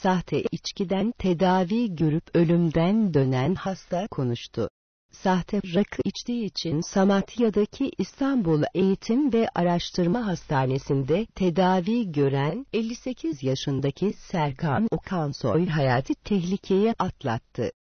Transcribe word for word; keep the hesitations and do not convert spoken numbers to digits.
Sahte içkiden tedavi görüp ölümden dönen hasta konuştu. Sahte rakı içtiği için Samatya'daki İstanbul Eğitim ve Araştırma Hastanesi'nde tedavi gören elli sekiz yaşındaki Serkan Okansoy hayati tehlikeyi atlattı.